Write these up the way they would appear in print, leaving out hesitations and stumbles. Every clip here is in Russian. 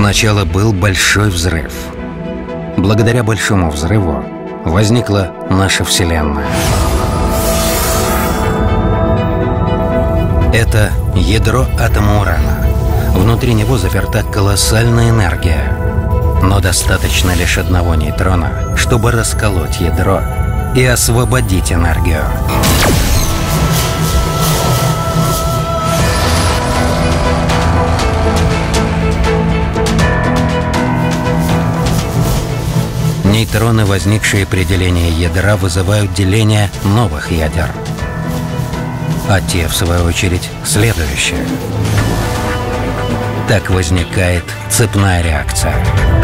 Сначала был большой взрыв. Благодаря большому взрыву возникла наша Вселенная. Это ядро атома урана. Внутри него заперта колоссальная энергия. Но достаточно лишь одного нейтрона, чтобы расколоть ядро и освободить энергию. Нейтроны, возникшие при делении ядра, вызывают деление новых ядер. А те, в свою очередь, следующие. Так возникает цепная реакция.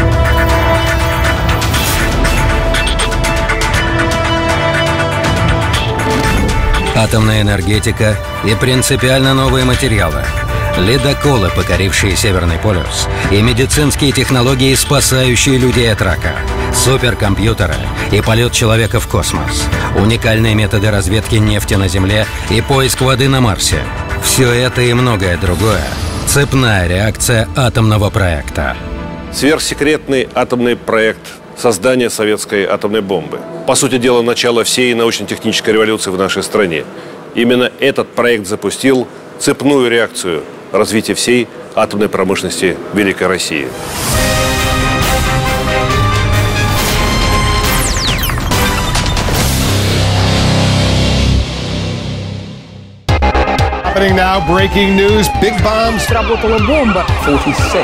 Атомная энергетика и принципиально новые материалы. Ледоколы, покорившие Северный полюс, и медицинские технологии, спасающие людей от рака, суперкомпьютеры и полет человека в космос, уникальные методы разведки нефти на Земле и поиск воды на Марсе. Все это и многое другое – цепная реакция атомного проекта. Сверхсекретный атомный проект создания советской атомной бомбы. По сути дела, начало всей научно-технической революции в нашей стране. Именно этот проект запустил цепную реакцию развития всей атомной промышленности Великой России. Now, breaking news, big bombs. Сработала бомба. 46.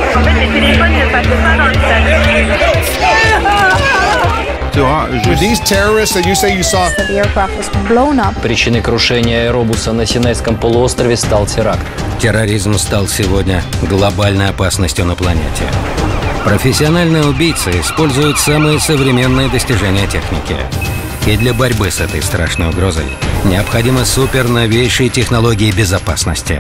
These terrorists that you say you saw. The aircraft was blown up. Причиной крушения аэробуса на Синайском полуострове стал теракт. Терроризм стал сегодня глобальной опасностью на планете. Профессиональные убийцы используют самые современные достижения техники. И для борьбы с этой страшной угрозой необходимы суперновейшие технологии безопасности.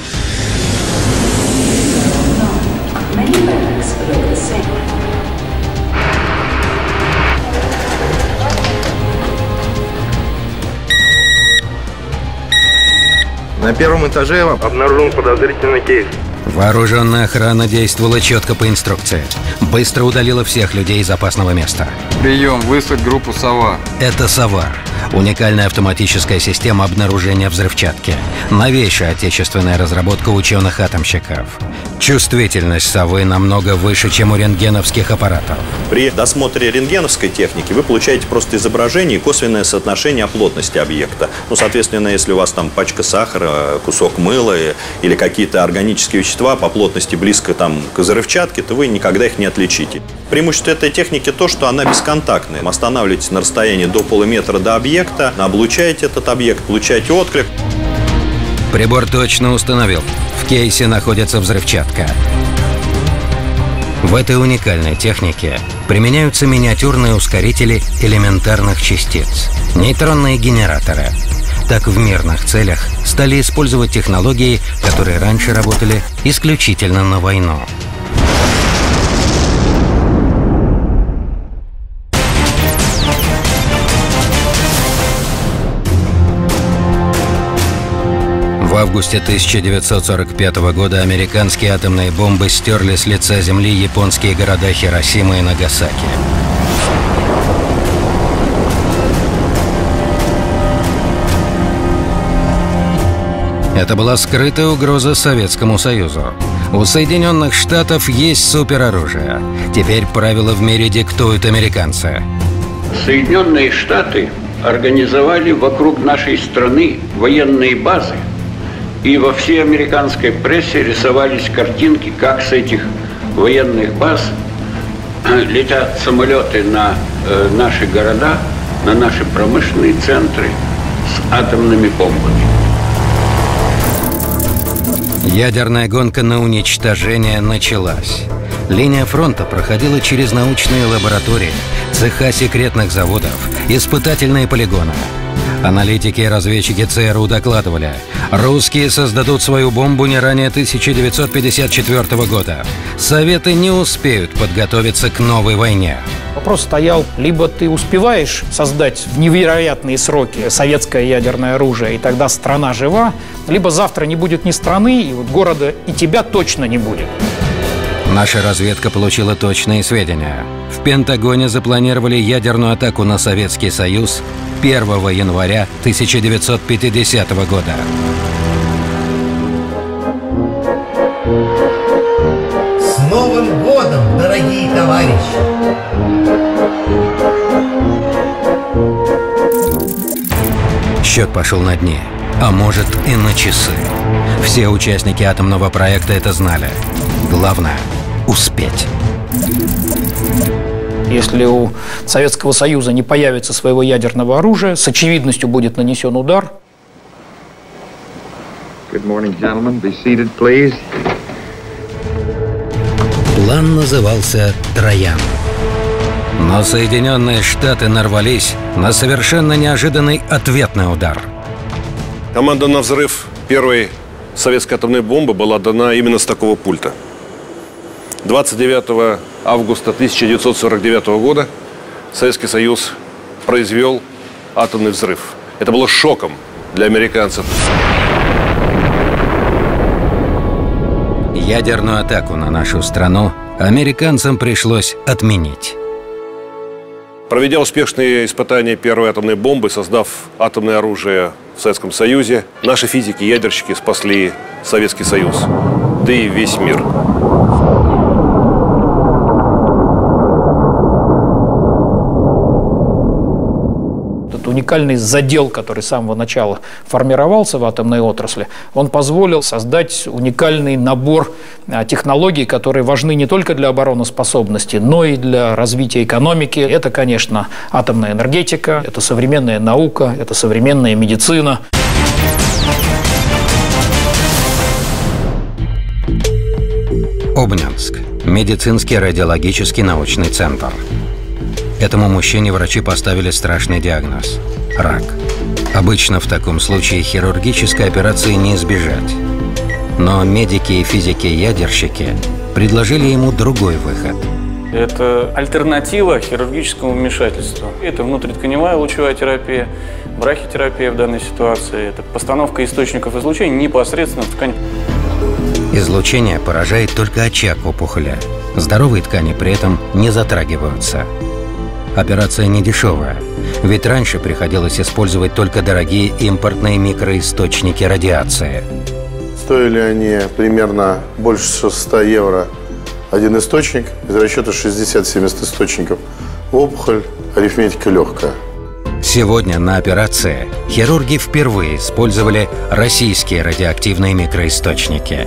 На первом этаже обнаружен подозрительный кейс. Вооруженная охрана действовала четко по инструкции. Быстро удалила всех людей из опасного места. Прием, выслать группу «Сова». Это «Сова» — уникальная автоматическая система обнаружения взрывчатки. Новейшая отечественная разработка ученых-атомщиков. Чувствительность «Совы» намного выше, чем у рентгеновских аппаратов. При досмотре рентгеновской техники вы получаете просто изображение и косвенное соотношение плотности объекта. Ну, соответственно, если у вас там пачка сахара, кусок мыла или какие-то органические вещества по плотности близко там к взрывчатке, то вы никогда их не отличите. Преимущество этой техники то, что она бесконтактная. Останавливаетесь на расстоянии до полуметра до объекта, облучаете этот объект, получаете отклик. Прибор точно установил. В кейсе находится взрывчатка. В этой уникальной технике применяются миниатюрные ускорители элементарных частиц, нейтронные генераторы. Так в мирных целях стали использовать технологии, которые раньше работали исключительно на войну. В августе 1945 года американские атомные бомбы стерли с лица Земли японские города Хиросима и Нагасаки. Это была скрытая угроза Советскому Союзу. У Соединенных Штатов есть супероружие. Теперь правила в мире диктуют американцы. Соединенные Штаты организовали вокруг нашей страны военные базы. И во всей американской прессе рисовались картинки, как с этих военных баз летят самолеты на наши города, на наши промышленные центры с атомными бомбами. Ядерная гонка на уничтожение началась. Линия фронта проходила через научные лаборатории, цеха секретных заводов, испытательные полигоны. Аналитики и разведчики ЦРУ докладывали, русские создадут свою бомбу не ранее 1954 года. Советы не успеют подготовиться к новой войне. Вопрос стоял, либо ты успеваешь создать в невероятные сроки советское ядерное оружие, и тогда страна жива, либо завтра не будет ни страны, и вот города, и тебя точно не будет. Наша разведка получила точные сведения. В Пентагоне запланировали ядерную атаку на Советский Союз 1 января 1950 года. С Новым годом, дорогие товарищи! Счет пошел на дни, а может и на часы. Все участники атомного проекта это знали. Главное – успеть. Если у Советского Союза не появится своего ядерного оружия, с очевидностью будет нанесен удар. Good morning, gentlemen. Be seated, please. План назывался «Троян». Но Соединенные Штаты нарвались на совершенно неожиданный ответный удар. Команда на взрыв первой советской атомной бомбы была дана именно с такого пульта. 29 августа 1949 года Советский Союз произвел атомный взрыв. Это было шоком для американцев. Ядерную атаку на нашу страну американцам пришлось отменить. Проведя успешные испытания первой атомной бомбы, создав атомное оружие в Советском Союзе, наши физики-ядерщики спасли Советский Союз, да и весь мир. Уникальный задел, который с самого начала формировался в атомной отрасли, он позволил создать уникальный набор технологий, которые важны не только для обороноспособности, но и для развития экономики. Это, конечно, атомная энергетика, это современная наука, это современная медицина. Обнинск. Медицинский радиологический научный центр. Этому мужчине врачи поставили страшный диагноз – рак. Обычно в таком случае хирургической операции не избежать. Но медики и физики-ядерщики предложили ему другой выход. Это альтернатива хирургическому вмешательству. Это внутритканевая лучевая терапия, брахитерапия в данной ситуации. Это постановка источников излучения непосредственно в ткань. Излучение поражает только очаг опухоли. Здоровые ткани при этом не затрагиваются. Операция не дешевая, ведь раньше приходилось использовать только дорогие импортные микроисточники радиации. Стоили они примерно больше 100 евро один источник, из расчета 60-70 источников. Опухоль, арифметика легкая. Сегодня на операции хирурги впервые использовали российские радиоактивные микроисточники.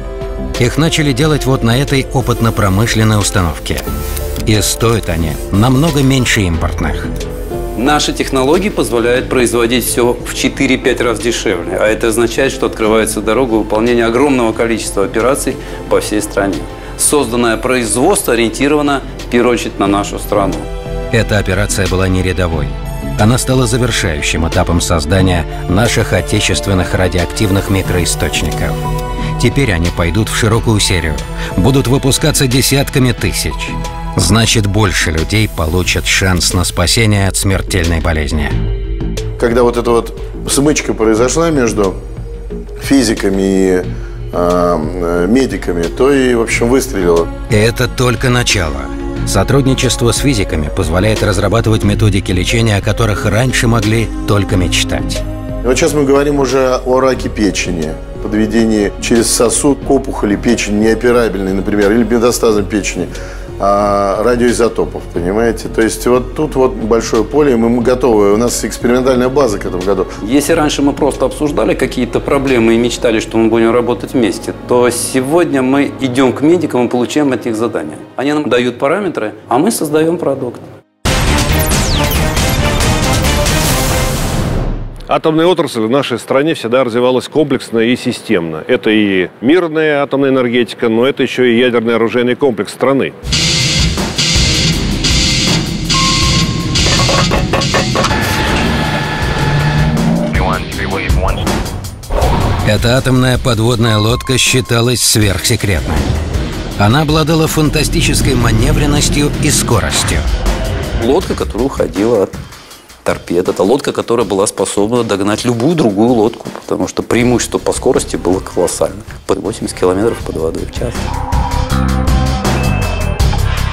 Их начали делать вот на этой опытно-промышленной установке. И стоят они намного меньше импортных. Наши технологии позволяют производить все в 4-5 раз дешевле. А это означает, что открывается дорога выполнения огромного количества операций по всей стране. Созданное производство ориентировано, в первую очередь, на нашу страну. Эта операция была не рядовой. Она стала завершающим этапом создания наших отечественных радиоактивных микроисточников. Теперь они пойдут в широкую серию, будут выпускаться десятками тысяч. Значит, больше людей получат шанс на спасение от смертельной болезни. Когда вот эта вот смычка произошла между физиками и медиками, то и, в общем, выстрелило. Это только начало. Сотрудничество с физиками позволяет разрабатывать методики лечения, о которых раньше могли только мечтать. Вот сейчас мы говорим уже о раке печени, подведении через сосуд к опухоли печени неоперабельной, например, или метастазом печени, радиоизотопов, понимаете? То есть вот тут вот большое поле, и мы готовы. У нас экспериментальная база к этому году. Если раньше мы просто обсуждали какие-то проблемы и мечтали, что мы будем работать вместе, то сегодня мы идем к медикам и получаем от них задания. Они нам дают параметры, а мы создаем продукт. Атомная отрасль в нашей стране всегда развивалась комплексно и системно. Это и мирная атомная энергетика, но это еще и ядерный оружейный комплекс страны. Эта атомная подводная лодка считалась сверхсекретной. Она обладала фантастической маневренностью и скоростью. Лодка, которая уходила от торпед. Это лодка, которая была способна догнать любую другую лодку, потому что преимущество по скорости было колоссально. Под 80 километров под водой в час.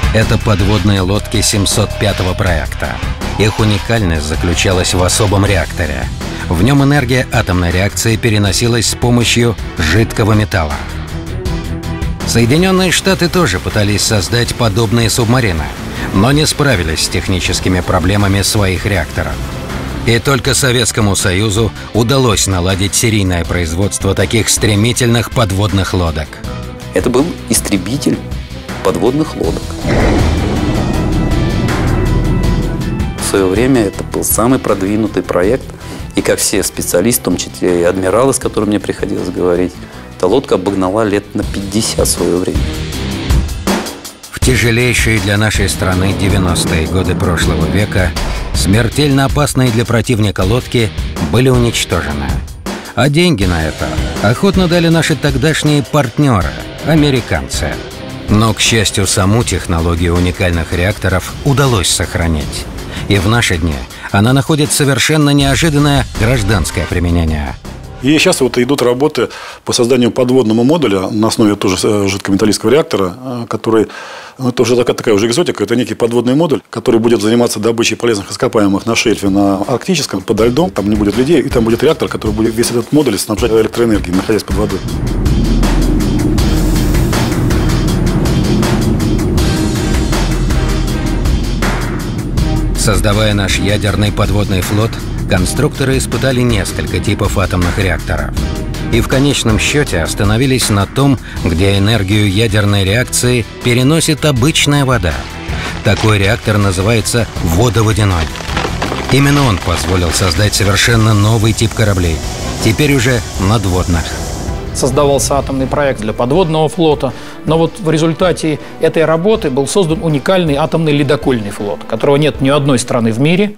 Это подводные лодки 705-го проекта. Их уникальность заключалась в особом реакторе. В нем энергия атомной реакции переносилась с помощью жидкого металла. Соединенные Штаты тоже пытались создать подобные субмарины, но не справились с техническими проблемами своих реакторов. И только Советскому Союзу удалось наладить серийное производство таких стремительных подводных лодок. Это был истребитель подводных лодок. В свое время это был самый продвинутый проект. И как все специалисты, в том числе и адмиралы, с которыми мне приходилось говорить, эта лодка обогнала лет на 50 в свое время. В тяжелейшие для нашей страны 90-е годы прошлого века смертельно опасные для противника лодки были уничтожены. А деньги на это охотно дали наши тогдашние партнеры – американцы. Но, к счастью, саму технологию уникальных реакторов удалось сохранить. И в наши дни она находит совершенно неожиданное гражданское применение. И сейчас вот идут работы по созданию подводного модуля на основе тоже жидкометаллического реактора, который, это уже такая уже экзотика, это некий подводный модуль, который будет заниматься добычей полезных ископаемых на шельфе на Арктическом, подо льдом. Там не будет людей, и там будет реактор, который будет весь этот модуль снабжать электроэнергией, находясь под водой. Создавая наш ядерный подводный флот, конструкторы испытали несколько типов атомных реакторов. И в конечном счете остановились на том, где энергию ядерной реакции переносит обычная вода. Такой реактор называется водоводяной. Именно он позволил создать совершенно новый тип кораблей, теперь уже надводных. Создавался атомный проект для подводного флота, но вот в результате этой работы был создан уникальный атомный ледокольный флот, которого нет ни одной страны в мире.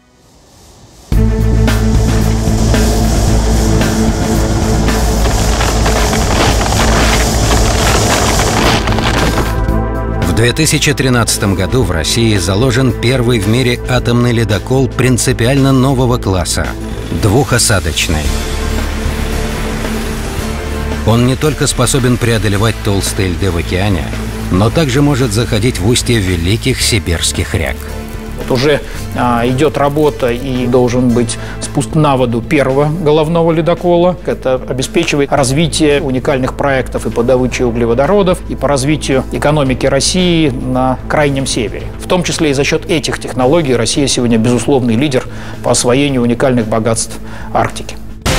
В 2013 году в России заложен первый в мире атомный ледокол принципиально нового класса – двухосадочный. Он не только способен преодолевать толстые льды в океане, но также может заходить в устье великих сибирских рек. Вот уже идет работа и должен быть спуск на воду первого головного ледокола. Это обеспечивает развитие уникальных проектов и по добыче углеводородов, и по развитию экономики России на Крайнем Севере. В том числе и за счет этих технологий Россия сегодня безусловный лидер по освоению уникальных богатств Арктики.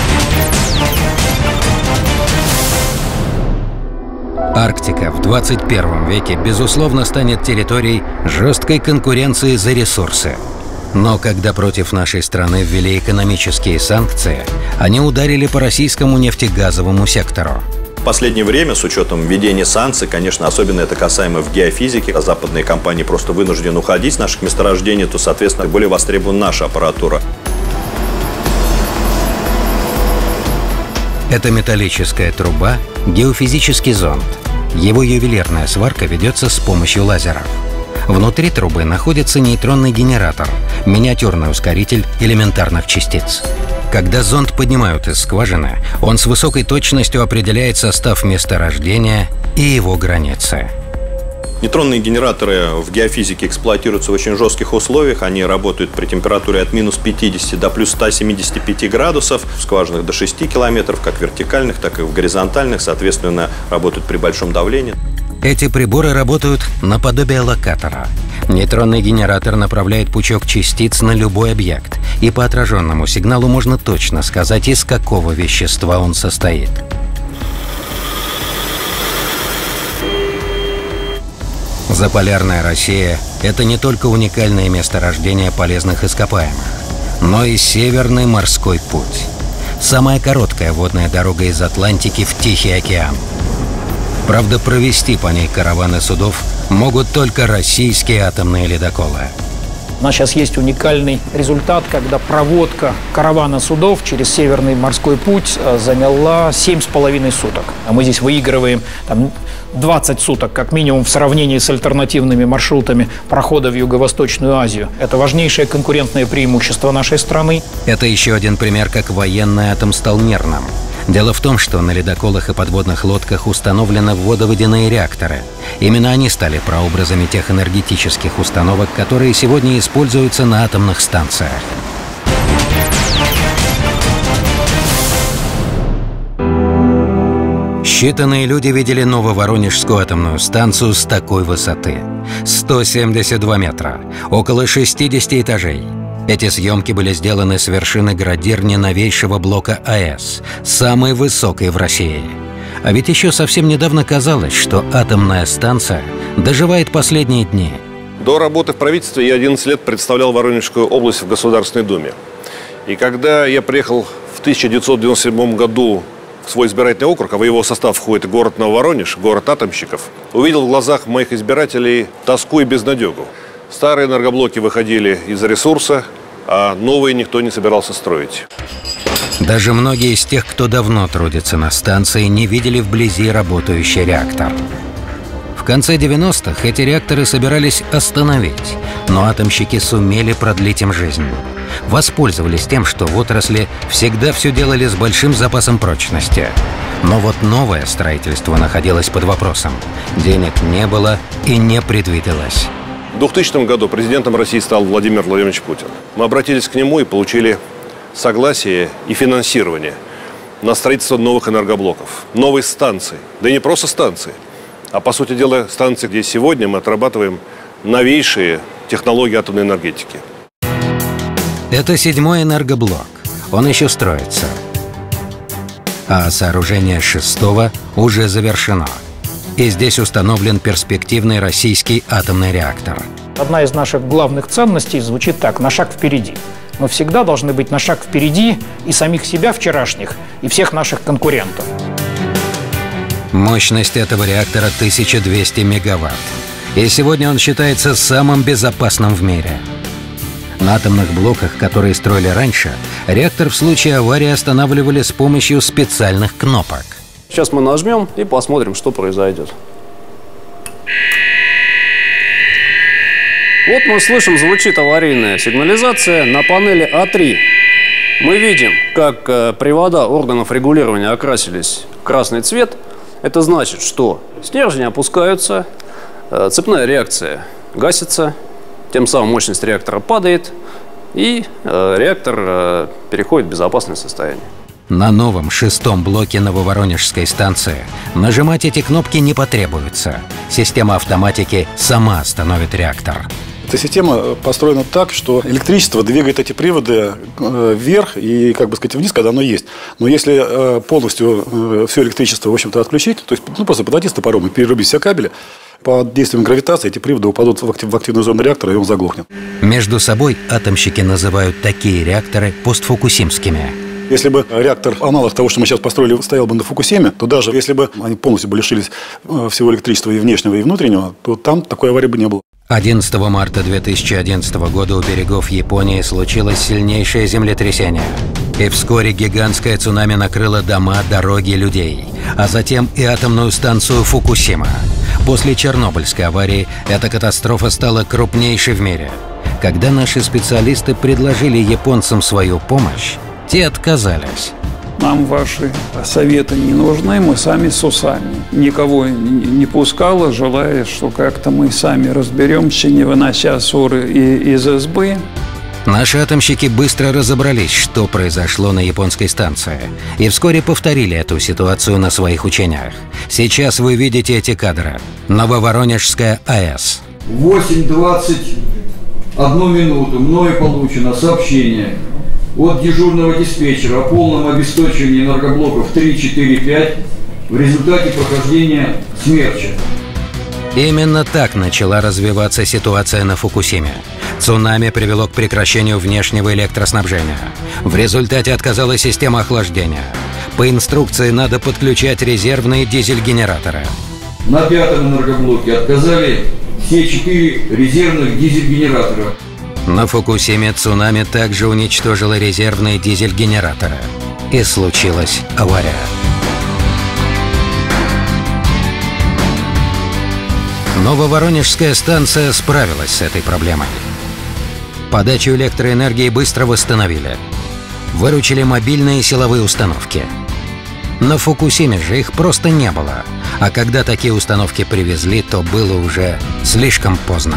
Арктика в 21 веке, безусловно, станет территорией жесткой конкуренции за ресурсы. Но когда против нашей страны ввели экономические санкции, они ударили по российскому нефтегазовому сектору. В последнее время, с учетом введения санкций, конечно, особенно это касаемо в геофизике, а западные компании просто вынуждены уходить с наших месторождений, то, соответственно, более востребована наша аппаратура. Это металлическая труба, геофизический зонд. Его ювелирная сварка ведется с помощью лазеров. Внутри трубы находится нейтронный генератор, миниатюрный ускоритель элементарных частиц. Когда зонд поднимают из скважины, он с высокой точностью определяет состав месторождения и его границы. Нейтронные генераторы в геофизике эксплуатируются в очень жестких условиях. Они работают при температуре от минус 50 до плюс 175 градусов, в скважинах до 6 километров, как вертикальных, так и в горизонтальных, соответственно, работают при большом давлении. Эти приборы работают наподобие локатора. Нейтронный генератор направляет пучок частиц на любой объект, и по отраженному сигналу можно точно сказать, из какого вещества он состоит. Заполярная Россия – это не только уникальное месторождение полезных ископаемых, но и Северный морской путь. Самая короткая водная дорога из Атлантики в Тихий океан. Правда, провести по ней караваны судов могут только российские атомные ледоколы. У нас сейчас есть уникальный результат, когда проводка каравана судов через Северный морской путь заняла 7,5 суток. А мы здесь выигрываем 20 суток, как минимум, в сравнении с альтернативными маршрутами прохода в Юго-Восточную Азию. Это важнейшее конкурентное преимущество нашей страны. Это еще один пример, как военный атом стал мирным. Дело в том, что на ледоколах и подводных лодках установлены водоводяные реакторы. Именно они стали прообразами тех энергетических установок, которые сегодня используются на атомных станциях. Считанные люди видели Нововоронежскую атомную станцию с такой высоты. 172 метра, около 60 этажей. Эти съемки были сделаны с вершины градирни новейшего блока АЭС, самой высокой в России. А ведь еще совсем недавно казалось, что атомная станция доживает последние дни. До работы в правительстве я 11 лет представлял Воронежскую область в Государственной Думе. И когда я приехал в 1997 году в свой избирательный округ, а в его состав входит город Нововоронеж, город атомщиков, увидел в глазах моих избирателей тоску и безнадегу. Старые энергоблоки выходили из ресурса, а новые никто не собирался строить. Даже многие из тех, кто давно трудится на станции, не видели вблизи работающий реактор. В конце 90-х эти реакторы собирались остановить, но атомщики сумели продлить им жизнь. Воспользовались тем, что в отрасли всегда все делали с большим запасом прочности. Но вот новое строительство находилось под вопросом. Денег не было и не предвиделось. В 2000 году президентом России стал Владимир Владимирович Путин. Мы обратились к нему и получили согласие и финансирование на строительство новых энергоблоков, новой станции. Да и не просто станции, а, по сути дела, станции, где сегодня мы отрабатываем новейшие технологии атомной энергетики. Это 7-й энергоблок. Он еще строится. А сооружение 6-го уже завершено. И здесь установлен перспективный российский атомный реактор. Одна из наших главных ценностей звучит так: на шаг впереди. Мы всегда должны быть на шаг впереди и самих себя вчерашних, и всех наших конкурентов. Мощность этого реактора 1200 мегаватт. И сегодня он считается самым безопасным в мире. На атомных блоках, которые строили раньше, реактор в случае аварии останавливали с помощью специальных кнопок. Сейчас мы нажмем и посмотрим, что произойдет. Вот мы слышим, звучит аварийная сигнализация на панели А3. Мы видим, как привода органов регулирования окрасились в красный цвет. Это значит, что стержни опускаются, цепная реакция гасится, тем самым мощность реактора падает, и реактор переходит в безопасное состояние. На новом 6-м блоке Нововоронежской станции нажимать эти кнопки не потребуется. Система автоматики сама остановит реактор. Эта система построена так, что электричество двигает эти приводы вверх и, как бы сказать, вниз, когда оно есть. Но если полностью все электричество, в общем-то, отключить, то есть просто подойти с топором и перерубить все кабели, под действием гравитации эти приводы упадут в активную зону реактора, и он заглохнет. Между собой атомщики называют такие реакторы постфукусимскими. Если бы реактор, аналог того, что мы сейчас построили, стоял бы на Фукусиме, то даже если бы они полностью бы лишились всего электричества и внешнего, и внутреннего, то там такой аварии бы не было. 11 марта 2011 года у берегов Японии случилось сильнейшее землетрясение. И вскоре гигантское цунами накрыло дома, дороги, людей. А затем и атомную станцию Фукусима. После Чернобыльской аварии эта катастрофа стала крупнейшей в мире. Когда наши специалисты предложили японцам свою помощь, те отказались. Нам ваши советы не нужны, мы сами с усами. Никого не пускала, желая, что как-то мы сами разберемся, не вынося ссоры из избы. Наши атомщики быстро разобрались, что произошло на японской станции, и вскоре повторили эту ситуацию на своих учениях. Сейчас вы видите эти кадры. Нововоронежская АЭС. 8:21 минуту мною получено сообщение от дежурного диспетчера о полном обесточении энергоблоков 3, 4, 5 в результате прохождения смерча. Именно так начала развиваться ситуация на Фукусиме. Цунами привело к прекращению внешнего электроснабжения. В результате отказала система охлаждения. По инструкции надо подключать резервные дизель-генераторы. На 5-м энергоблоке отказали все 4 резервных дизель-генератора. На Фукусиме цунами также уничтожило резервные дизель-генераторы. И случилась авария. Нововоронежская станция справилась с этой проблемой. Подачу электроэнергии быстро восстановили. Выручили мобильные силовые установки. На Фукусиме же их просто не было. А когда такие установки привезли, то было уже слишком поздно.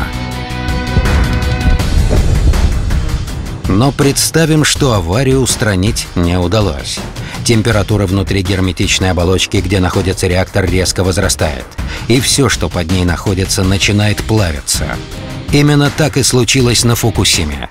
Но представим, что аварию устранить не удалось. Температура внутри герметичной оболочки, где находится реактор, резко возрастает. И все, что под ней находится, начинает плавиться. Именно так и случилось на Фукусиме.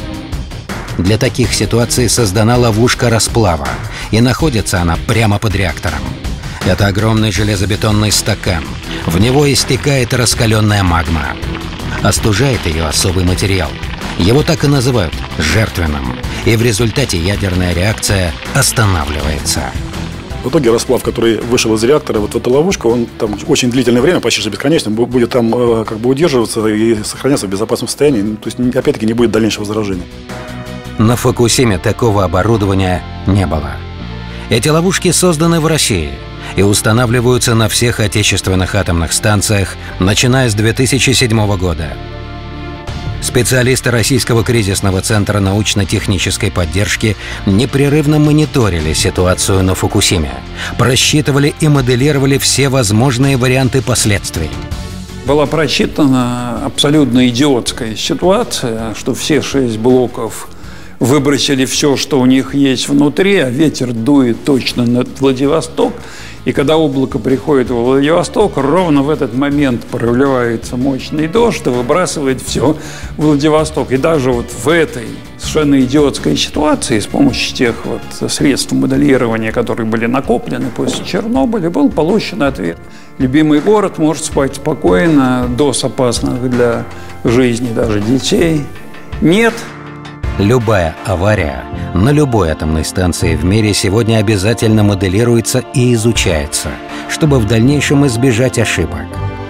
Для таких ситуаций создана ловушка расплава, и находится она прямо под реактором. Это огромный железобетонный стакан. В него истекает раскаленная магма. Остужает ее особый материал. Его так и называют жертвенным. И в результате ядерная реакция останавливается. В итоге расплав, который вышел из реактора, вот в эту ловушку, он там очень длительное время, почти что бесконечно, будет там как бы удерживаться и сохраняться в безопасном состоянии. То есть, опять-таки, не будет дальнейшего заражения. На Фукусиме такого оборудования не было. Эти ловушки созданы в России и устанавливаются на всех отечественных атомных станциях, начиная с 2007 года. Специалисты Российского кризисного центра научно-технической поддержки непрерывно мониторили ситуацию на Фукусиме, просчитывали и моделировали все возможные варианты последствий. Была просчитана абсолютно идиотская ситуация, что все 6 блоков выбросили все, что у них есть внутри, а ветер дует точно над Владивосток. И когда облако приходит в Владивосток, ровно в этот момент проливается мощный дождь и выбрасывает все в Владивосток. И даже вот в этой совершенно идиотской ситуации с помощью тех вот средств моделирования, которые были накоплены после Чернобыля, был получен ответ. Любимый город может спать спокойно, доз опасных для жизни даже детей нет. Любая авария на любой атомной станции в мире сегодня обязательно моделируется и изучается, чтобы в дальнейшем избежать ошибок.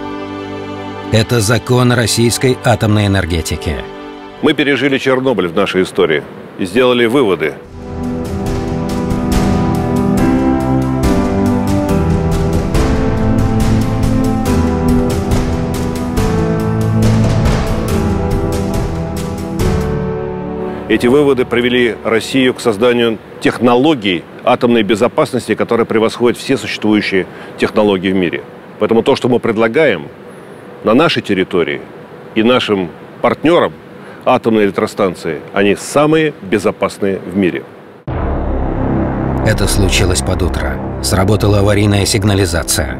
Это закон российской атомной энергетики. Мы пережили Чернобыль в нашей истории и сделали выводы. Эти выводы привели Россию к созданию технологий атомной безопасности, которые превосходят все существующие технологии в мире. Поэтому то, что мы предлагаем на нашей территории и нашим партнерам атомные электростанции, они самые безопасные в мире. Это случилось под утро. Сработала аварийная сигнализация.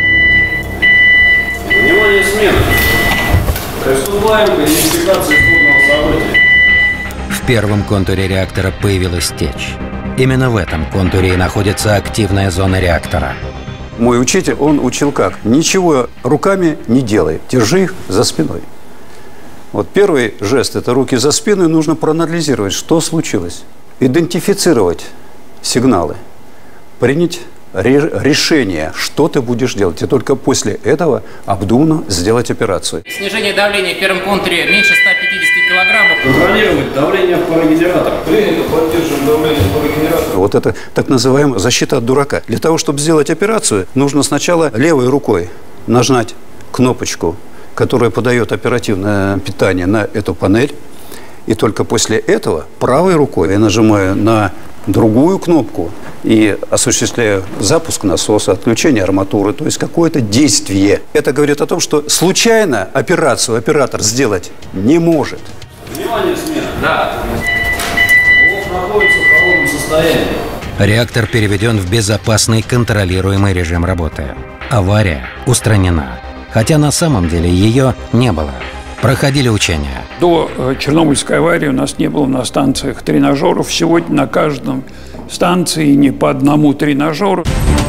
Внимание, смена! Приступаем к идентификации трудного события. В первом контуре реактора появилась течь. Именно в этом контуре и находится активная зона реактора. Мой учитель, он учил как? Ничего руками не делай, держи их за спиной. Вот первый жест – это руки за спиной, нужно проанализировать, что случилось. Идентифицировать сигналы, принять решение, что ты будешь делать. И только после этого обдуманно сделать операцию. Снижение давления в первом контуре меньше 150 килограммов. Контролировать давление в парогенераторах. Принято, поддерживаем давление в парогенераторах. Вот это так называемая защита от дурака. Для того, чтобы сделать операцию, нужно сначала левой рукой нажать кнопочку, которая подает оперативное питание на эту панель. И только после этого правой рукой я нажимаю на другую кнопку и осуществляю запуск насоса, отключение арматуры, то есть какое-то действие. Это говорит о том, что случайно операцию оператор сделать не может. Внимание, смена! Да. Блок находится в холодном состоянии. Реактор переведен в безопасный контролируемый режим работы. Авария устранена. Хотя на самом деле ее не было. Проходили учения. До Чернобыльской аварии у нас не было на станциях тренажеров. Сегодня на каждом станции не по одному тренажеру.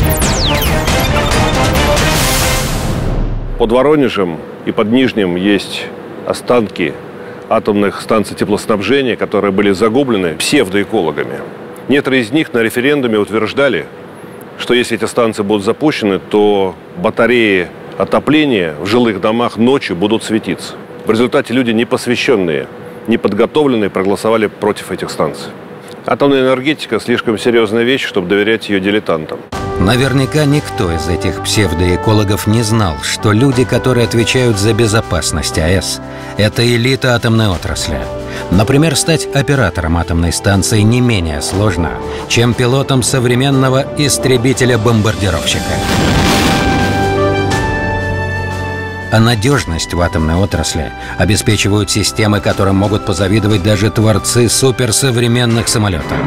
Под Воронежем и под Нижним есть останки атомных станций теплоснабжения, которые были загублены псевдоэкологами. Некоторые из них на референдуме утверждали, что если эти станции будут запущены, то батареи отопления в жилых домах ночью будут светиться. В результате люди непосвященные, неподготовленные проголосовали против этих станций. Атомная энергетика – слишком серьезная вещь, чтобы доверять ее дилетантам. Наверняка никто из этих псевдоэкологов не знал, что люди, которые отвечают за безопасность АЭС, это элита атомной отрасли. Например, стать оператором атомной станции не менее сложно, чем пилотом современного истребителя-бомбардировщика. А надежность в атомной отрасли обеспечивают системы, которым могут позавидовать даже творцы суперсовременных самолетов.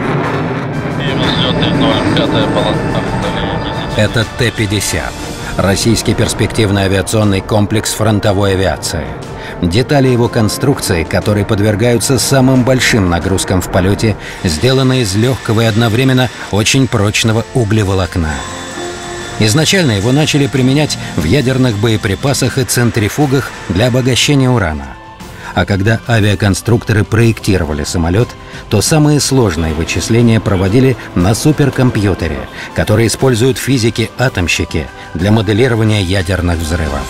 Это Т-50 – российский перспективный авиационный комплекс фронтовой авиации. Детали его конструкции, которые подвергаются самым большим нагрузкам в полете, сделаны из легкого и одновременно очень прочного углеволокна. Изначально его начали применять в ядерных боеприпасах и центрифугах для обогащения урана. А когда авиаконструкторы проектировали самолет, то самые сложные вычисления проводили на суперкомпьютере, который используют физики-атомщики для моделирования ядерных взрывов.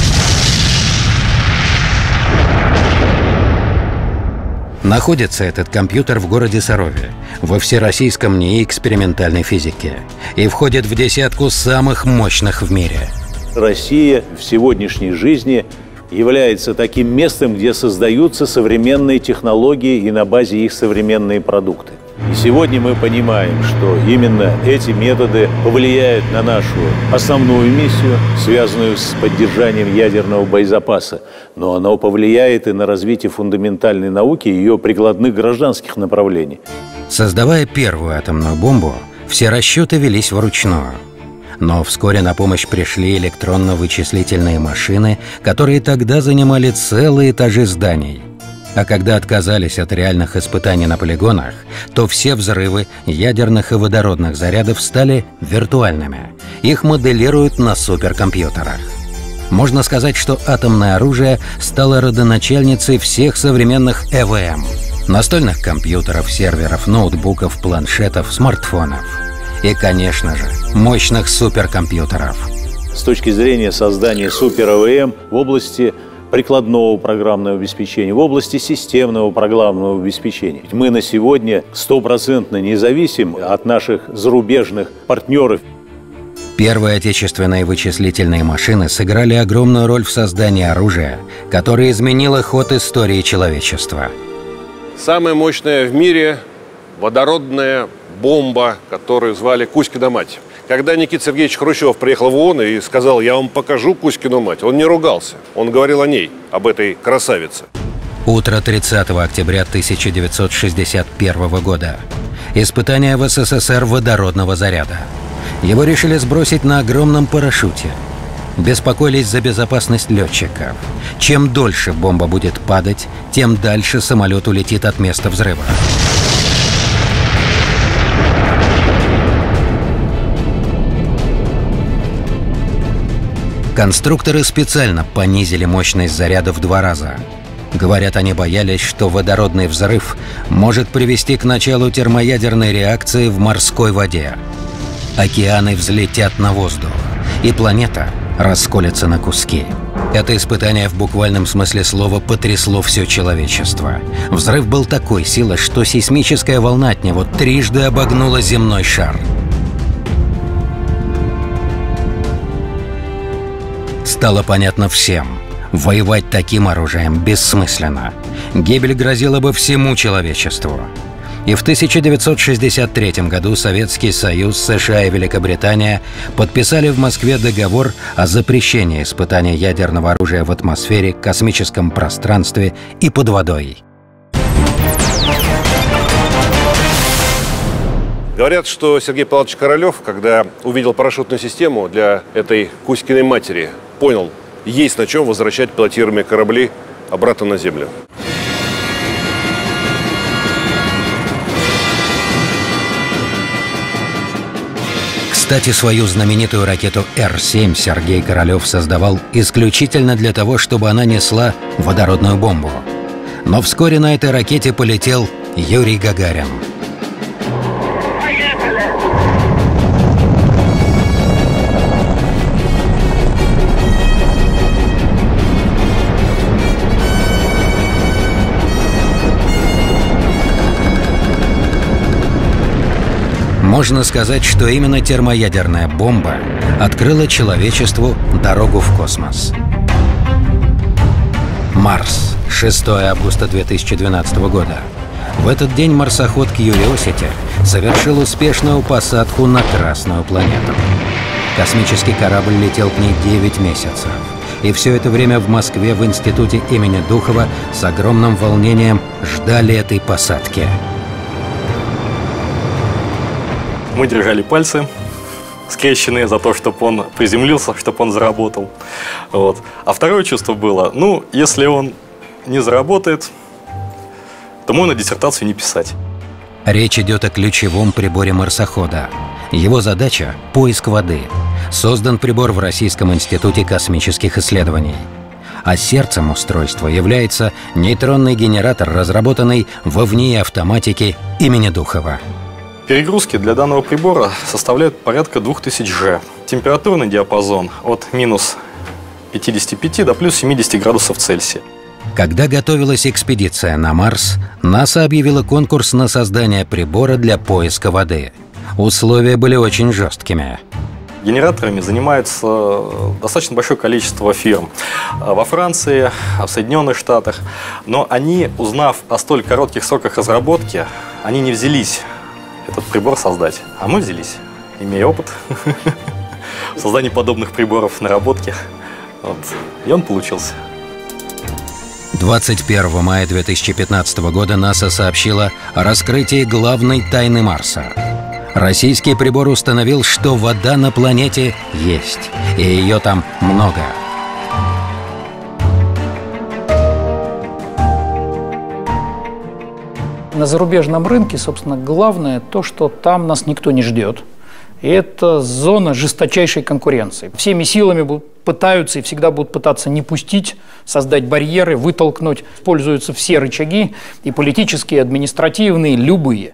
Находится этот компьютер в городе Сарове, во Всероссийском НИИ экспериментальной физики, и входит в десятку самых мощных в мире. Россия в сегодняшней жизни является таким местом, где создаются современные технологии и на базе их современные продукты. И сегодня мы понимаем, что именно эти методы повлияют на нашу основную миссию, связанную с поддержанием ядерного боезапаса, но оно повлияет и на развитие фундаментальной науки и ее прикладных гражданских направлений. Создавая первую атомную бомбу, все расчеты велись вручную. Но вскоре на помощь пришли электронно-вычислительные машины, которые тогда занимали целые этажи зданий. А когда отказались от реальных испытаний на полигонах, то все взрывы ядерных и водородных зарядов стали виртуальными. Их моделируют на суперкомпьютерах. Можно сказать, что атомное оружие стало родоначальницей всех современных ЭВМ – настольных компьютеров, серверов, ноутбуков, планшетов, смартфонов. И, конечно же, мощных суперкомпьютеров. С точки зрения создания супер-ЭВМ в области прикладного программного обеспечения, в области системного программного обеспечения. Мы на сегодня 100% независим от наших зарубежных партнеров. Первые отечественные вычислительные машины сыграли огромную роль в создании оружия, которое изменило ход истории человечества. Самая мощная в мире водородная бомба, которую звали Кузькина мать. Когда Никита Сергеевич Хрущев приехал в ООН и сказал: «Я вам покажу Кузькину мать», он не ругался. Он говорил о ней, об этой красавице. Утро 30 октября 1961 года. Испытание в СССР водородного заряда. Его решили сбросить на огромном парашюте. Беспокоились за безопасность летчиков. Чем дольше бомба будет падать, тем дальше самолет улетит от места взрыва. Конструкторы специально понизили мощность заряда в 2 раза. Говорят, они боялись, что водородный взрыв может привести к началу термоядерной реакции в морской воде. Океаны взлетят на воздух, и планета расколется на куски. Это испытание в буквальном смысле слова потрясло все человечество. Взрыв был такой силы, что сейсмическая волна от него трижды обогнула земной шар. Стало понятно всем – воевать таким оружием бессмысленно. Гибель грозила бы всему человечеству. И в 1963 году Советский Союз, США и Великобритания подписали в Москве договор о запрещении испытания ядерного оружия в атмосфере, космическом пространстве и под водой. Говорят, что Сергей Павлович Королев, когда увидел парашютную систему для этой Кузькиной матери, понял, есть на чем возвращать пилотируемые корабли обратно на Землю. Кстати, свою знаменитую ракету Р-7 Сергей Королев создавал исключительно для того, чтобы она несла водородную бомбу. Но вскоре на этой ракете полетел Юрий Гагарин. Можно сказать, что именно термоядерная бомба открыла человечеству дорогу в космос. Марс 6 августа 2012 года. В этот день марсоход Curiosity совершил успешную посадку на Красную планету. Космический корабль летел к ней 9 месяцев. И все это время в Москве в институте имени Духова с огромным волнением ждали этой посадки. Мы держали пальцы скрещенные за то, чтобы он приземлился, чтобы он заработал. Вот. А второе чувство было, ну, если он не заработает, то можно диссертацию не писать. Речь идет о ключевом приборе марсохода. Его задача – поиск воды. Создан прибор в Российском институте космических исследований. А сердцем устройства является нейтронный генератор, разработанный во ВНИИ автоматики имени Духова. Перегрузки для данного прибора составляют порядка 2000 G. Температурный диапазон от минус 55 до плюс 70 градусов Цельсия. Когда готовилась экспедиция на Марс, НАСА объявила конкурс на создание прибора для поиска воды. Условия были очень жесткими. Генераторами занимается достаточно большое количество фирм во Франции, в Соединенных Штатах. Но они, узнав о столь коротких сроках разработки, они не взялись этот прибор создать. А мы взялись, имея опыт в создании подобных приборов, наработки. Вот. И он получился. 21 мая 2015 года НАСА сообщила о раскрытии главной тайны Марса. Российский прибор установил, что вода на планете есть, и ее там много. На зарубежном рынке, собственно, главное то, что там нас никто не ждет. И это зона жесточайшей конкуренции. Всеми силами пытаются и всегда будут пытаться не пустить, создать барьеры, вытолкнуть. Используются все рычаги, и политические, и административные, любые.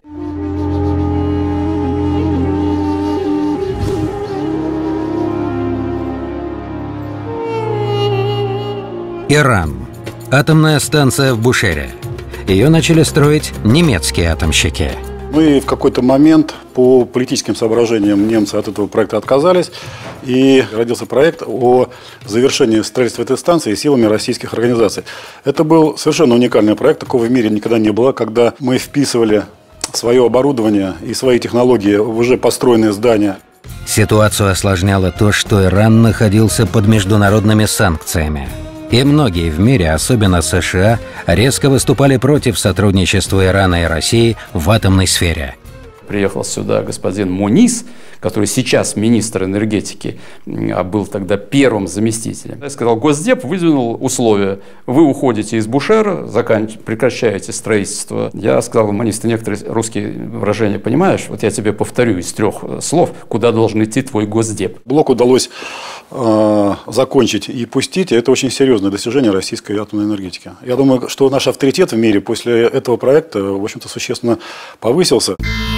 Иран. Атомная станция в Бушере. Ее начали строить немецкие атомщики. Ну и в какой-то момент по политическим соображениям немцы от этого проекта отказались, и родился проект о завершении строительства этой станции силами российских организаций. Это был совершенно уникальный проект, такого в мире никогда не было, когда мы вписывали свое оборудование и свои технологии в уже построенные здания. Ситуацию осложняло то, что Иран находился под международными санкциями. И многие в мире, особенно США, резко выступали против сотрудничества Ирана и России в атомной сфере. Приехал сюда господин Муниз, который сейчас министр энергетики, а был тогда первым заместителем. Я сказал, Госдеп выдвинул условия. Вы уходите из Бушера, прекращаете строительство. Я сказал, Муниз, ты некоторые русские выражения понимаешь? Вот я тебе повторю из 3 слов, куда должен идти твой Госдеп. Блок удалось закончить и пустить, и это очень серьезное достижение российской атомной энергетики. Я думаю, что наш авторитет в мире после этого проекта, в общем-то, существенно повысился.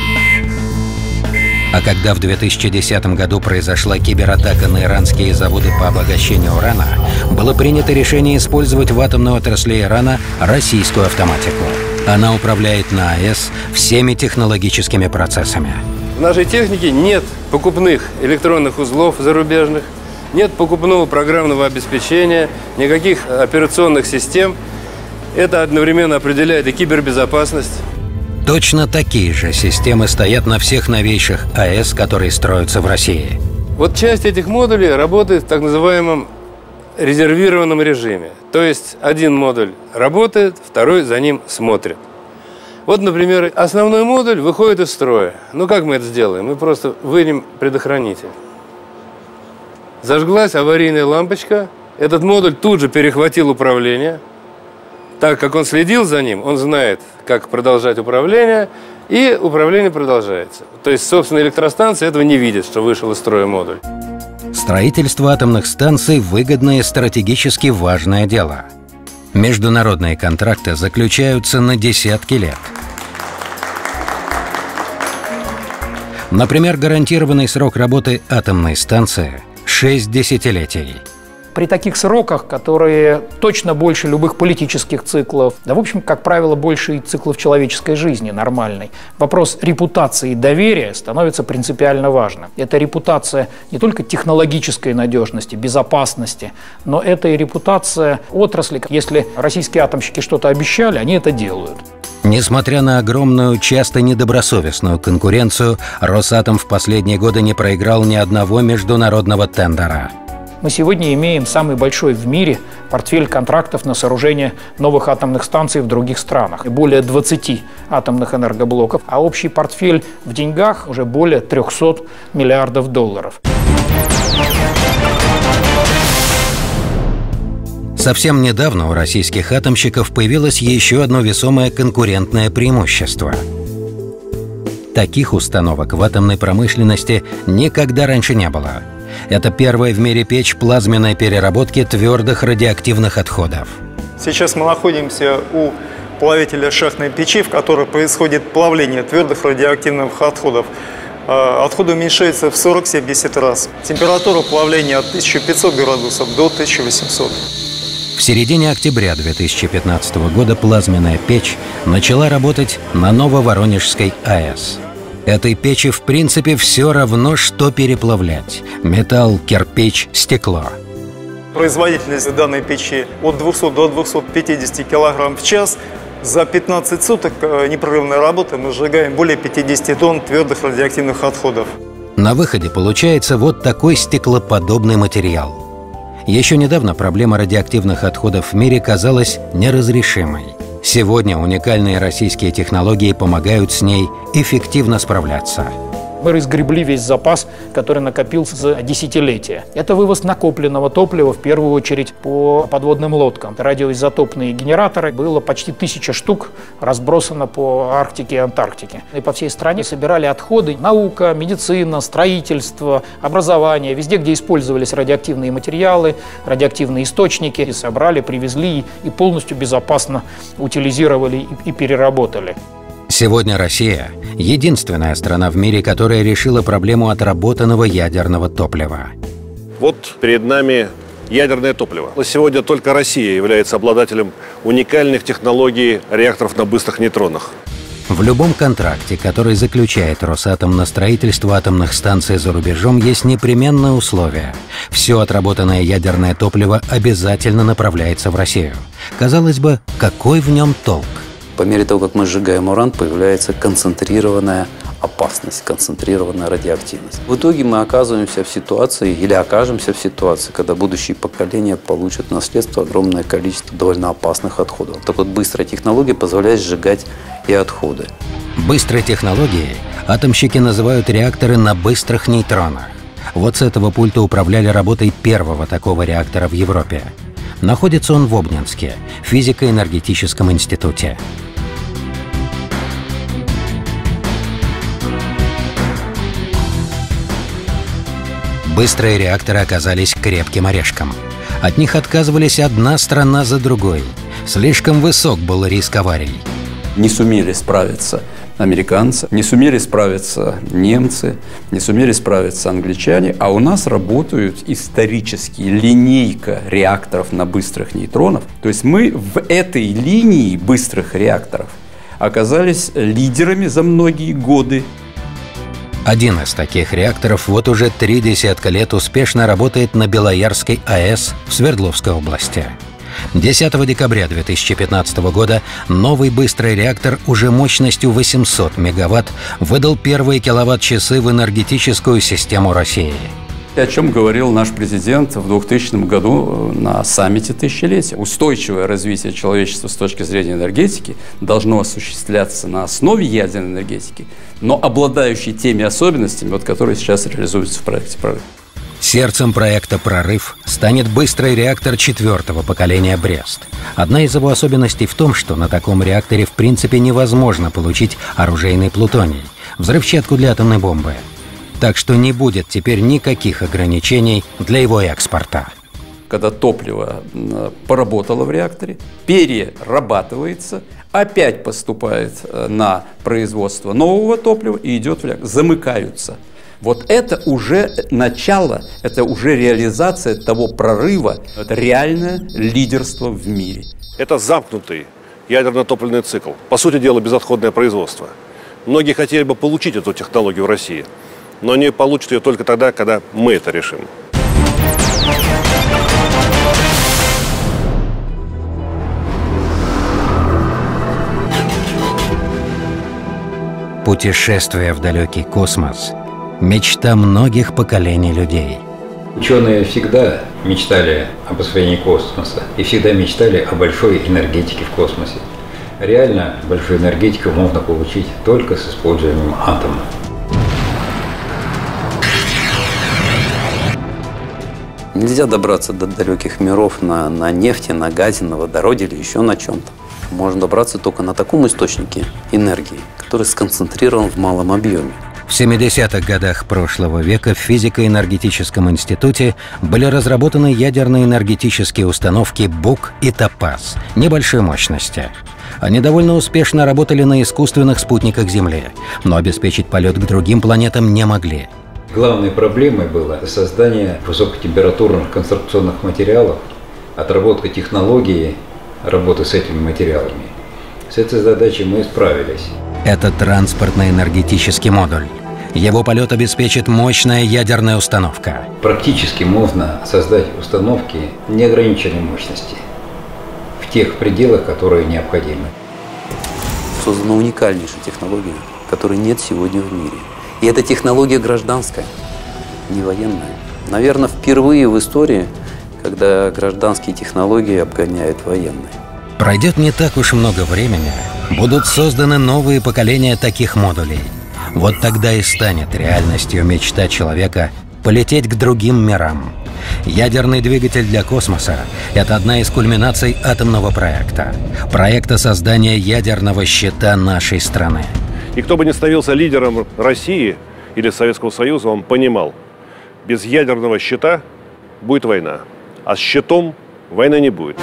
А когда в 2010 году произошла кибератака на иранские заводы по обогащению урана, было принято решение использовать в атомной отрасли Ирана российскую автоматику. Она управляет на АЭС всеми технологическими процессами. В нашей технике нет покупных электронных узлов зарубежных, нет покупного программного обеспечения, никаких операционных систем. Это одновременно определяет и кибербезопасность. Точно такие же системы стоят на всех новейших АЭС, которые строятся в России. Вот часть этих модулей работает в так называемом резервированном режиме. То есть один модуль работает, второй за ним смотрит. Вот, например, основной модуль выходит из строя. Ну, как мы это сделаем? Мы просто вынем предохранитель. Зажглась аварийная лампочка. Этот модуль тут же перехватил управление. Так как он следил за ним, он знает, как продолжать управление, и управление продолжается. То есть, собственно, электростанция этого не видит, что вышел из строя модуль. Строительство атомных станций – выгодное и стратегически важное дело. Международные контракты заключаются на десятки лет. Например, гарантированный срок работы атомной станции – 6 десятилетий. При таких сроках, которые точно больше любых политических циклов, да, в общем, как правило, больше и циклов человеческой жизни нормальной, вопрос репутации и доверия становится принципиально важным. Это репутация не только технологической надежности, безопасности, но это и репутация отрасли. Если российские атомщики что-то обещали, они это делают. Несмотря на огромную, часто недобросовестную конкуренцию, Росатом в последние годы не проиграл ни одного международного тендера. Мы сегодня имеем самый большой в мире портфель контрактов на сооружение новых атомных станций в других странах. Более 20 атомных энергоблоков, а общий портфель в деньгах уже более 300 миллиардов долларов. Совсем недавно у российских атомщиков появилось еще одно весомое конкурентное преимущество. Таких установок в атомной промышленности никогда раньше не было. Это первая в мире печь плазменной переработки твердых радиоактивных отходов. Сейчас мы находимся у плавителя шахтной печи, в которой происходит плавление твердых радиоактивных отходов. Отходы уменьшаются в 40-70 раз. Температура плавления от 1500 градусов до 1800. В середине октября 2015 года плазменная печь начала работать на Нововоронежской АЭС. Этой печи в принципе все равно, что переплавлять – металл, кирпич, стекло. Производительность данной печи от 200 до 250 кг в час. За 15 суток непрерывной работы мы сжигаем более 50 тонн твердых радиоактивных отходов. На выходе получается вот такой стеклоподобный материал. Еще недавно проблема радиоактивных отходов в мире казалась неразрешимой. Сегодня уникальные российские технологии помогают с ней эффективно справляться. Мы разгребли весь запас, который накопился за десятилетия. Это вывоз накопленного топлива, в первую очередь, по подводным лодкам. Радиоизотопные генераторы было почти 1000 штук разбросано по Арктике и Антарктике. И по всей стране собирали отходы. Наука, медицина, строительство, образование. Везде, где использовались радиоактивные материалы, радиоактивные источники, собрали, привезли и полностью безопасно утилизировали и переработали. Сегодня Россия – единственная страна в мире, которая решила проблему отработанного ядерного топлива. Вот перед нами ядерное топливо. Но сегодня только Россия является обладателем уникальных технологий реакторов на быстрых нейтронах. В любом контракте, который заключает Росатом на строительство атомных станций за рубежом, есть непременное условие. Все отработанное ядерное топливо обязательно направляется в Россию. Казалось бы, какой в нем толк? По мере того, как мы сжигаем уран, появляется концентрированная опасность, концентрированная радиоактивность. В итоге мы оказываемся в ситуации или окажемся в ситуации, когда будущие поколения получат в наследство огромное количество довольно опасных отходов. Так вот, быстрая технология позволяет сжигать и отходы. Быстрой технологией атомщики называют реакторы на быстрых нейтронах. Вот с этого пульта управляли работой первого такого реактора в Европе. Находится он в Обнинске, в физико-энергетическом институте. Быстрые реакторы оказались крепким орешком. От них отказывались одна страна за другой. Слишком высок был риск аварий. Не сумели справиться американцы, не сумели справиться немцы, не сумели справиться англичане, а у нас работают исторически линейка реакторов на быстрых нейтронов. То есть мы в этой линии быстрых реакторов оказались лидерами за многие годы. Один из таких реакторов вот уже 30 лет успешно работает на Белоярской АЭС в Свердловской области. 10 декабря 2015 года новый быстрый реактор уже мощностью 800 мегаватт выдал первые киловатт-часы в энергетическую систему России. О чем говорил наш президент в 2000 году на саммите тысячелетия. Устойчивое развитие человечества с точки зрения энергетики должно осуществляться на основе ядерной энергетики, но обладающей теми особенностями, вот, которые сейчас реализуются в проекте «Прорыв». Сердцем проекта «Прорыв» станет быстрый реактор 4-го поколения «Брест». Одна из его особенностей в том, что на таком реакторе в принципе невозможно получить оружейный плутоний, взрывчатку для атомной бомбы. Так что не будет теперь никаких ограничений для его экспорта. Когда топливо поработало в реакторе, перерабатывается, опять поступает на производство нового топлива и идет в реактор. Замыкаются Вот это уже начало, это уже реализация того прорыва, это реальное лидерство в мире. Это замкнутый ядерно-топливный цикл. По сути дела, безотходное производство. Многие хотели бы получить эту технологию в России, но они получат ее только тогда, когда мы это решим. Путешествие в далекий космос – мечта многих поколений людей. Ученые всегда мечтали об освоении космоса и всегда мечтали о большой энергетике в космосе. Реально большую энергетику можно получить только с использованием атома. Нельзя добраться до далеких миров на нефти, на газе, на водороде или еще на чем-то. Можно добраться только на таком источнике энергии, который сконцентрирован в малом объеме. В 70-х годах прошлого века в физико-энергетическом институте были разработаны ядерные энергетические установки «Бук» и «Топаз» небольшой мощности. Они довольно успешно работали на искусственных спутниках Земли, но обеспечить полет к другим планетам не могли. Главной проблемой было создание высокотемпературных конструкционных материалов, отработка технологии работы с этими материалами. С этой задачей мы справились. Это транспортно-энергетический модуль. Его полет обеспечит мощная ядерная установка. Практически можно создать установки неограниченной мощности в тех пределах, которые необходимы. Создана уникальнейшая технология, которой нет сегодня в мире. И это технология гражданская, не военная. Наверное, впервые в истории, когда гражданские технологии обгоняют военные. Пройдет не так уж много времени, будут созданы новые поколения таких модулей. Вот тогда и станет реальностью мечта человека полететь к другим мирам. Ядерный двигатель для космоса – это одна из кульминаций атомного проекта. Проекта создания ядерного щита нашей страны. И кто бы ни становился лидером России или Советского Союза, он понимал, без ядерного щита будет война, а с щитом войны не будет.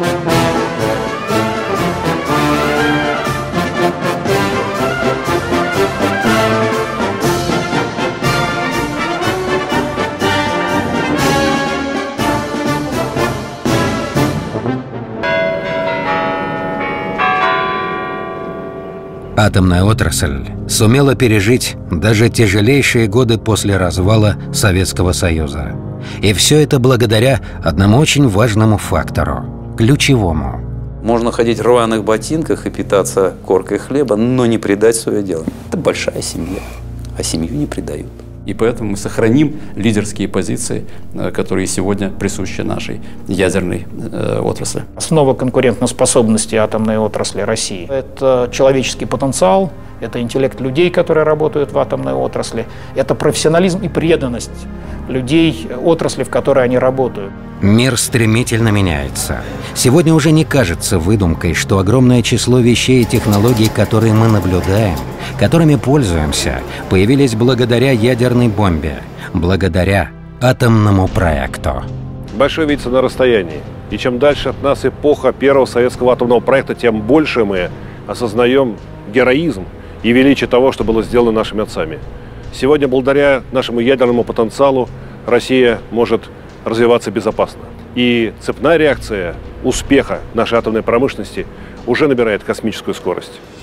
Атомная отрасль сумела пережить даже тяжелейшие годы после развала Советского Союза. И все это благодаря одному очень важному фактору – ключевому. Можно ходить в рваных ботинках и питаться коркой хлеба, но не предать свое дело. Это большая семья, а семью не предают. И поэтому мы сохраним лидерские позиции, которые сегодня присущи нашей ядерной отрасли. Основа конкурентоспособности атомной отрасли России – это человеческий потенциал, это интеллект людей, которые работают в атомной отрасли, это профессионализм и преданность людей отрасли, в которой они работают. Мир стремительно меняется. Сегодня уже не кажется выдумкой, что огромное число вещей и технологий, которые мы наблюдаем, которыми пользуемся, появились благодаря ядерной бомбе, благодаря атомному проекту. Большой видится на расстоянии. И чем дальше от нас эпоха первого советского атомного проекта, тем больше мы осознаем героизм и величие того, что было сделано нашими отцами. Сегодня, благодаря нашему ядерному потенциалу, Россия может развиваться безопасно. И цепная реакция успеха нашей атомной промышленности уже набирает космическую скорость.